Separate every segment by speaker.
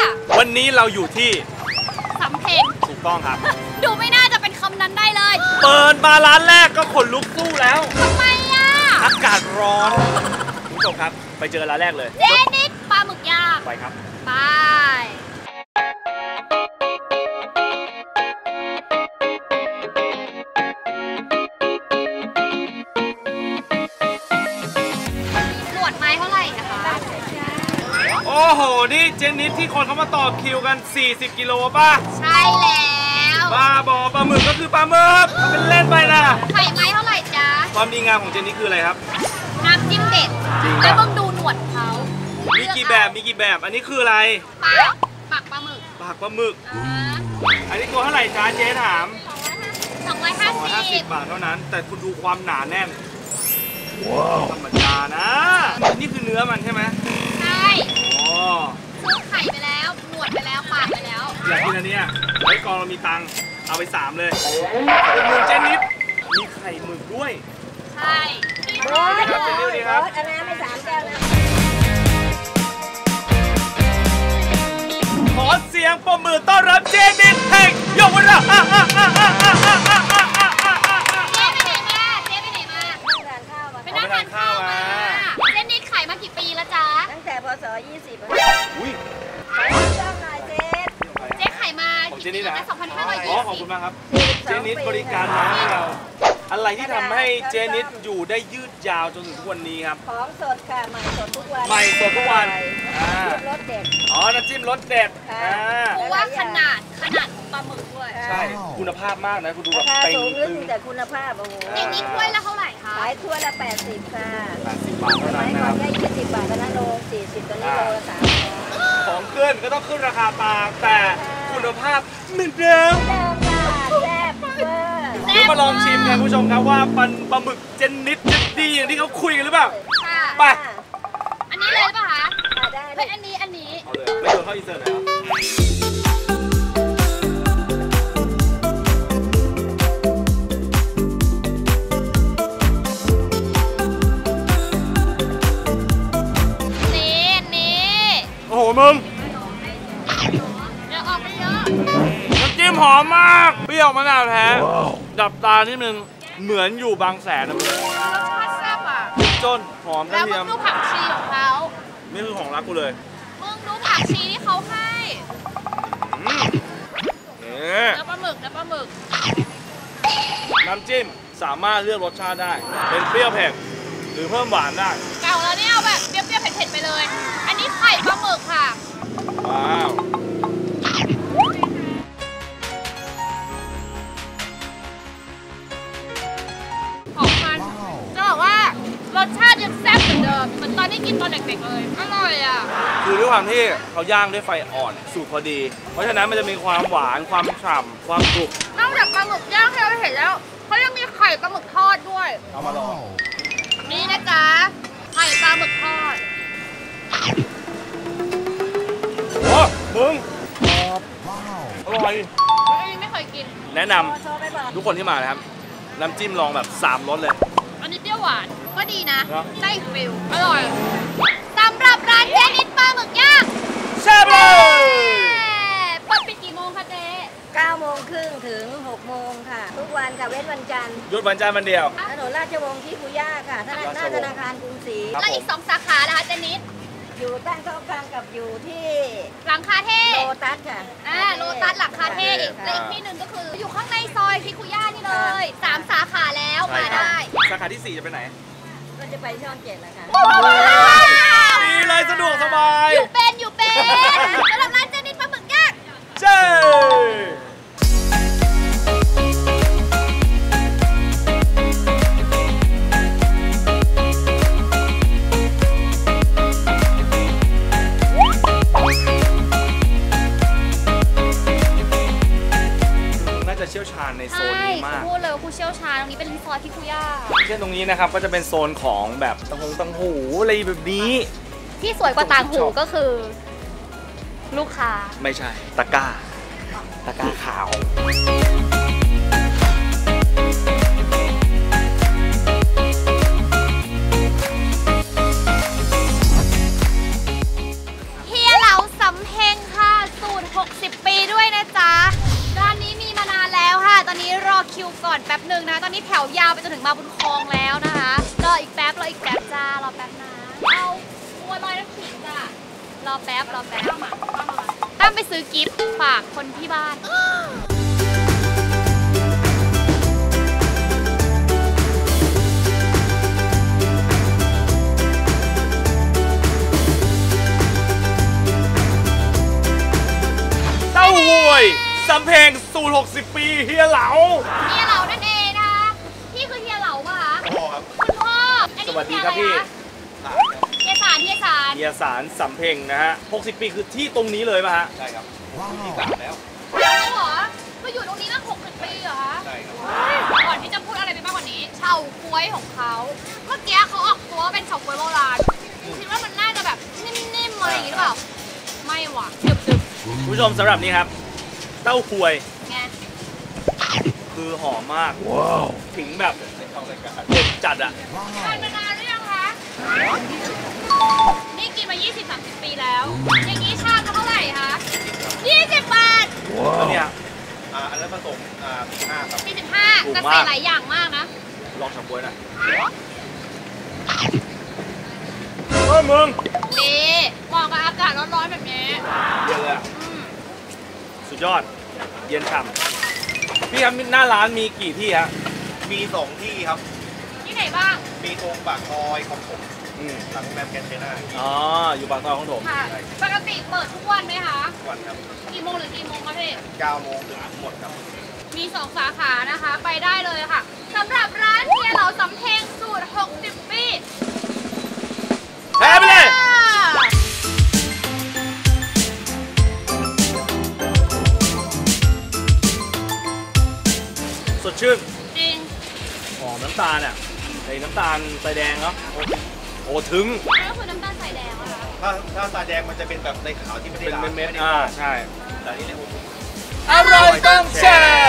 Speaker 1: วันนี้เราอยู่ที่
Speaker 2: สำเพ็ง
Speaker 1: ถูกต้องครับ
Speaker 2: ดูไม่น่าจะเป็นคำนั้นได้เลย
Speaker 1: เปิดมาร้านแรกก็ขนลุกสู้แล้ว
Speaker 2: ทำไมอ่ะ
Speaker 1: อากาศร้อนคุณผู้ชมครับไปเจอร้านแรกเลย
Speaker 2: เจนิดปลาหมึกย่าง
Speaker 1: ไปครับ
Speaker 2: ไปหนวดไม้เท่าไหร่นะคะ
Speaker 1: โอ้โหนี่เจนิดที่คนเขามาต่อคิวกัน40 กิโลป่ะ
Speaker 2: ใช่แล้ว
Speaker 1: บ้าบอปลาหมึกก็คือปลาหมึกเป็นเล่นไปนะ
Speaker 2: ไข่ไม้เท่าไหร่จ๊ะ
Speaker 1: ความดีงามของเจนิดคืออะไรครับ
Speaker 2: น้ำจิ้มเด็ดแล้วต้องดูหนวดเขา
Speaker 1: มีกี่แบบอันนี้คืออะไร
Speaker 2: ปากปลาหมึก
Speaker 1: อันนี้ตัวเท่าไหร่จ๊ะเจ๊ถาม
Speaker 2: 250
Speaker 1: บาทเท่านั้นแต่คุณดูความหนาแน่นธรรมดานะนี่คือเนื้อมันใช่ไหม
Speaker 2: ใช่ซื้อไข่ไปแล้วหนวดไปแล้วปากไปแล้ว
Speaker 1: อยากกินอันนี้ไว้กองเรามีตังค์เอาไป3เลยเป็นมือเจนิดมีไข่หมึกด้วย
Speaker 2: ใช่
Speaker 1: ครับเจนิดดีครับ
Speaker 3: อันนั้นไม่3 แก้วนะ
Speaker 1: ขอเสียงปรบมือต้อนรับเจนิดแห่งเยาวราช
Speaker 2: ไปนั่งทานข้าวมาเจนิดขายมากี่ปีแล้วจ๊ะ
Speaker 3: ตั้งแต่พศ20
Speaker 1: อุ้ย
Speaker 3: จ้างนาย
Speaker 2: เจ๊ขายมา
Speaker 1: เจนิดนะ
Speaker 2: 2520
Speaker 1: ขอบคุณมากครับเจนิดบริการน้องให้เราอะไรที่ทำให้เจนิดอยู่ได้ยืดยาวจนถึงทุกวันนี้ครับ
Speaker 3: ของสดค่ะใหม่สดทุกวันรสเด็ด
Speaker 1: น้ำจิ้มรสเด็ด
Speaker 2: เพราะว่าขนาดของปลาหมึกด้วย
Speaker 1: ใช่คุณภาพมากนะคุณดูแบบ
Speaker 3: เต็มตึงแต่คุณภาพโอ้โห
Speaker 2: อย่างนี้ถ้วยละเท่าไหร่คะ
Speaker 3: ขายถ้วยละ80ค่ะ
Speaker 1: 80 บาทเท่านั้น
Speaker 3: นะครับได้20 บาทตอนนั้นโล40ตอนนี้โลละ3
Speaker 1: ของขึ้นก็ต้องขึ้นราคาตามแต่คุณภาพเหมือนเดิม
Speaker 3: แซ่บ
Speaker 1: เดี๋ยวมาลองชิมกันผู้ชมครับว่าปลาหมึกเจนิดจะดีอย่างที่เขาคุยกันหรือเปล่าไป
Speaker 2: อันนี้เลยป่ะคะ
Speaker 3: ได้
Speaker 2: เฮ้ยอันนี้
Speaker 1: เอาเลยไม่โดนเข้าอินเสิร์ตเลยโอ้โหมึง
Speaker 2: เดี๋ยวออกไปเยอะ
Speaker 1: น้ำจิ้มหอมมากเปรี้ยวมะนาวแท้ดับตานิดนึงเหมือนอยู่บางแสนนะมึง
Speaker 2: รสชาติแซ่บอ่ะ
Speaker 1: จนหอมกระเทียม
Speaker 2: แล้วมึงดูผักชีของเขา
Speaker 1: นี่คือของรักกูเลย
Speaker 2: มึงดูผักชีที่เขาให้แล้วปลาหมึก
Speaker 1: น้ำจิ้มสามารถเลือกรสชาติได้เป็นเปรี้ยวเผ็ดหรือเพิ่มหวานได้
Speaker 2: เก่าแล้วเนี่ยเอาแบบเปรี้ยวเผ็ดไปเลยอันนี้ไข่ปลาหมึกค่ะ
Speaker 1: ว้าว
Speaker 2: ของมันจะบอกว่ารสชาติยังแซ่บเหมือนเดิมเหมือนตอนที่กินตอนเด็กๆเลยอร่อยอ่ะ
Speaker 1: คือด้วยความที่เขาย่างด้วยไฟอ่อนสูตรพอดีเพราะฉะนั้นมันจะมีความหวานความฉ่ำความกรุบ
Speaker 2: นอกจากปลาหมึกย่างที่เราเห็นแล้วเขายังมีไข่ปลาหมึกทอดด้วย
Speaker 1: เอามาลอง
Speaker 2: นี่นะจ๊ะไข่ปลาหมึกทอด
Speaker 1: โอ้มึงอร่อย
Speaker 2: ไม่เคยกิน
Speaker 1: แนะนำทุกคนที่มานะครับน้ำจิ้มลองแบบ3 รสเลย
Speaker 2: อันนี้เปรี้ยวหวานก็ดีนะได้ฟิลอร่อยสำหรับร้านเจนิดปลาหมึกย่าง
Speaker 1: แซ่บเลย
Speaker 2: เปิดปิดกี่โมงคะเจ๊
Speaker 3: 9 โมงครึ่งถึง6 โมงค่ะทุกวันค่ะเว้นวันจันทร์
Speaker 1: หยุดวันจันทร์วันเดียว
Speaker 3: ถนนราชวงศ์ที่คุย่าค่ะหน้าธนาคารกรุงศรี
Speaker 2: แล้วอีก2 สาขานะคะเจนิด
Speaker 3: อยู่ตั้งโต๊ะกลางกับอยู่ที่
Speaker 2: หลังคาเท่
Speaker 3: โลตัสค่ะ
Speaker 2: โลตัสหลังคาเท่อีกและอีกที่หนึ่งก็คืออยู่ข้างในซอยที่คุย่านี่เลย3 สาขาแล้วมาได้
Speaker 1: สาขาที่4จะไปไหน
Speaker 3: ก็จะไปช่อง7แล้วค่ะ
Speaker 1: ดีเลยสะดวกสบาย
Speaker 2: อยู่เป็นสำหรับร้านเจนิดปลาหมึกย่าง
Speaker 1: เจ้เชี่ยวชาญในโซนนี้มาก
Speaker 2: พูดเลยว่ากูเชี่ยวชาญตรงนี้เป็นรีสอร์ทที่คุย่า
Speaker 1: เช่นตรงนี้นะครับก็จะเป็นโซนของแบบตังหูอะไรแบบนี้
Speaker 2: ที่สวยกว่าต่างหูก็คือลูกค้า
Speaker 1: ไม่ใช่ตะกร้าขาว
Speaker 2: เฮียเหลาสำเพ็งค่ะป๊บหนึ่งนะตอนนี้แถวยาวไปจนถึงมาบุญครองแล้วนะคะรออีกแป๊บจ้ารอแป๊บนะเอาตัวลอยน้ำขิงจ้ะรอแป๊บตั้มไปซื้อกิฟต์ฝากคนที่บ้าน
Speaker 1: เต้าหวยสำเพ็งสูตร60 ปีเฮียเหลา
Speaker 2: เฮียเหลานั่นเองนะคะพี่คือเฮียเหลาป่ะคะ
Speaker 4: พ่อครับ
Speaker 2: คุณพ่ออันนี้
Speaker 1: สวัสดีครับพี่
Speaker 2: เฮียสาร
Speaker 1: เฮียสารสำเพ็งนะฮะ60 ปีคือที่ตรงนี้เลยป่ะฮะ
Speaker 4: ใช่ครับที่3แล้ว
Speaker 2: แล้วเหรอมาอยู่ตรงนี้มา60 ปีเหรอคะ
Speaker 4: ใช่ครับ
Speaker 2: ก่อนที่จะพูดอะไรไปมากกว่านี้เฉาก๊วยของเขาเมื่อกี้เขาออกตัวว่าเป็นเฉาก๊วยโบราณคิดว่ามันน่าจะแบบนิ่มๆอะไรอย่างงี้หรือเปล่าไม่หว่ะดึบ
Speaker 1: คุณผู้ชมสำหรับนี้ครับ เต้าหวย
Speaker 2: ๆไง
Speaker 1: คือหอมมากถึงแบบเด็ดจัดอ่ะ
Speaker 2: ทานมานานหรือยังคะนี่กินมา 20-30 ปีแล้ว อย่างนี้ชามละเท่าไหร่คะ20 บาท
Speaker 1: แล้วเนี่ย
Speaker 4: อันนั้นผสม45ครับ
Speaker 2: 45แต่ใส่หลายอย่างมากนะ
Speaker 1: ลองฉับบ๊วยหน่อยเฮ้ยมึง
Speaker 2: ดีเหมาะกับอากาศร้อนๆแบบนี้
Speaker 1: เย็นเลยอะ
Speaker 2: อืม
Speaker 1: สุดยอด เย็นฉ่ำพี่ครับหน้าร้านมีกี่ที่ฮะ
Speaker 4: มี2ที่ครับ
Speaker 2: ที่ไหนบ้าง
Speaker 4: มีตรงปากซอยของผม
Speaker 1: อืม
Speaker 4: หลังโรงแรมแกรนด์เชน่า
Speaker 1: อ๋อ อยู่ปากซอยของผม
Speaker 2: ค่ะ ปกติเปิดทุกวันไหมคะ
Speaker 4: วันครับ
Speaker 2: กี่โมงหรือกี่โมงคะพี่
Speaker 4: 9 โมงถึงหมดครับ
Speaker 2: มี2 สาขานะคะ ไปได้เลยค่ะสำหรับร้านเฮียเหลาสำเพ็งสูตร 60 ปี
Speaker 1: แพ้ไปเลย สดชื่น
Speaker 2: จริง
Speaker 1: หอมน้ำตาลอ่ะไอ้น้ำตาลใส่แดงเนาะโอ้ถึง
Speaker 2: นั่นก็คือน้ำตาลใส่แดงนะคะ
Speaker 4: ถ้าตาแดงมันจะเป็นแบบในขาวที่ไม่ได้
Speaker 1: เป็น
Speaker 4: ล้าง
Speaker 1: เม็ด
Speaker 4: ไได้
Speaker 1: ๆอ่าใช่
Speaker 4: แต่อันนี้เนี่ยโอ้โห
Speaker 1: อร่อยต้องแชร์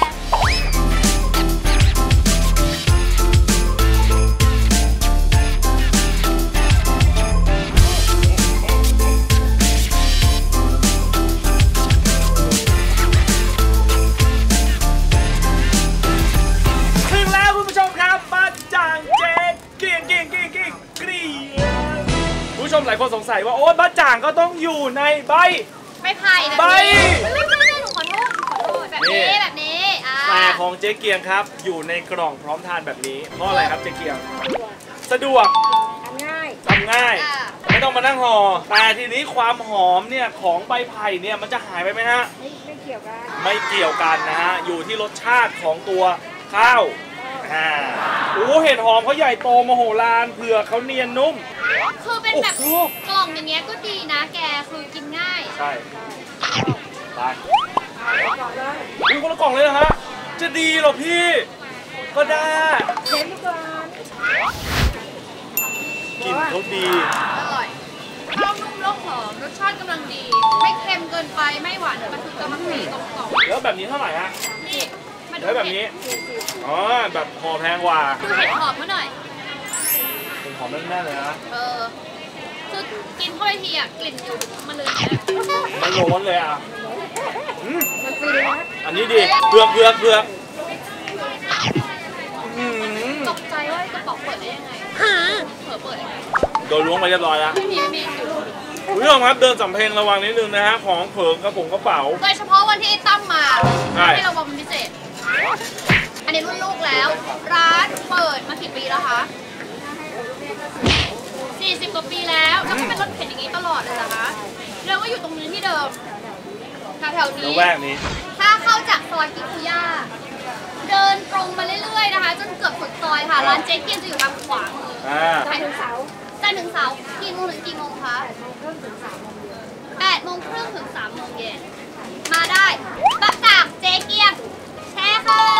Speaker 1: ถึงแล้วคุณผู้ชมครับบ้านจางเจ๊เกียงเกรียงคุณผู้ชมหลายคนสงสัยว่าโอ้บ้านจางก็ต้องอยู่ในใบ
Speaker 2: ไม่ไผ่แบบ
Speaker 1: ใบ
Speaker 2: นี้ไม่หนูขอโทษแบบนี้แบบนี้
Speaker 1: แต่ของเจ๊เกียงครับอยู่ในกล่องพร้อมทานแบบนี้เพราะอะไรครับเจ๊เกียง สะดวก ทำง่าย ไม่ต้องมานั่งห่อแต่ทีนี้ความหอมเนี่ยของใบไผ่เนี่ยมันจะหายไปไหมฮะไม่เกี่ยวกันไม่เกี่ยวกันนะฮะอยู่ที่รสชาติของตัวข้าวโอ้เห็ดหอมเขาใหญ่โตมโหฬารเผือกเขาเนียนนุ่ม
Speaker 2: คือเป็นแบบกล่องอย่างเงี้ยก็ดีนะแกคือกินง่าย
Speaker 1: ใช่ไปอุ้ยคนละกล่องเลยนะฮะจะดีเหรอพี่ก็ได้เค็มก่อนกลิ่นเขาดี
Speaker 2: อร่อยข้าวนุ่มแล้วหอมรสชาติกำลังดี ไม่เค็มเกินไปไม่หวานเกินไปคือกำลังดีกลมกล่อม
Speaker 1: แล้วแบบนี้เท่าไหร่ฮะ
Speaker 2: นี่มาดู
Speaker 1: แล้วแบบ
Speaker 2: เห็
Speaker 1: นี้
Speaker 2: ด
Speaker 1: อ๋อแบบห่อแพงกว่า
Speaker 2: ดูเห็ดหอมมาหน่อย
Speaker 1: เป็นหอมแน่ๆเลยนะ
Speaker 2: คือกินเข้าไปทีอ่ะกลิ่นอยู่มันเลยเนี่ย
Speaker 1: มันร้อนเลยอ่ะมันฟรีนะอันนี้ดีเผือก
Speaker 2: ตกใจว่ากระป๋องเปิดได้ยังไงเผลอเปิดยังไง
Speaker 1: โดนล้วงไปเรียบร้อยแล้ว
Speaker 2: ไม่มี
Speaker 1: คุณผู้ชมครับเดินสำเพ็งระวังนิดนึงนะฮะของเผลอกระเป๋า
Speaker 2: โดยเฉพาะวันที่ตั้มมา
Speaker 1: ใช่
Speaker 2: ที่เราบอกเป็นพิเศษ อันนี้รุ่นลูกแล้ว ร้านเปิดมากี่ปีแล้วคะ40 กว่าปีแล้วแล้วก็เป็นรถเข็นอย่างนี้ตลอดเลยเหรอคะเรียกว่าอยู่ตรงนี้ที่เดิมแถวๆ
Speaker 1: ละ
Speaker 2: นี้
Speaker 1: แวกนี้
Speaker 2: ถ้าเข้าจากซอยกิคุย่าเดินตรงมาเรื่อยๆนะคะจนเกือบสุดซอยค่ะร้านเจ๊เกียนจะอยู่ทางขวามือ
Speaker 1: อ่า
Speaker 2: จันทร์ถึงเสาร์กี่โมงถึงกี่โมงคะ8 โมงครึ่งถึง 3 โมงเย็นมาได้บักจากเจ๊เกียงแชร์ค่ะ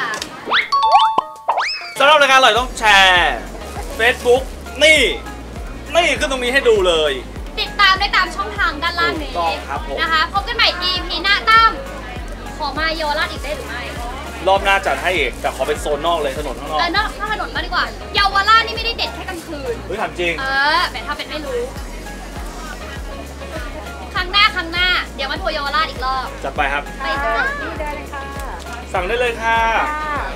Speaker 1: สำหรับรายการอร่อยต้องแชร์ Facebook นี่ขึ้นตรงนี้ให้ดูเลย
Speaker 2: ติดตามได้ตามช่องทางด้านล่างนี้
Speaker 1: ถูกต้องครับผม
Speaker 2: นะคะพบกันใหม่ EP หน้าตั้มขอมาเยาวราชอีกได้หรือไม่
Speaker 1: รอบหน้าจัดให้เอกแต่ขอเป็นโซนนอกเลยถนนข้างนอก
Speaker 2: นอกถนนมากดีกว่าเยาวราชนี่ไม่ได้เด็ดแค่กลางคืน
Speaker 1: เฮ้ยถามจริง
Speaker 2: แต่ถ้าเป็นไม่รู้ ครั้งหน้า เดี๋ยวมาทัวร์เยาวราชอีกรอบ
Speaker 1: จัดไปครับ
Speaker 2: ไปจ้า
Speaker 1: สั่งได้เลยค่ะ
Speaker 2: เ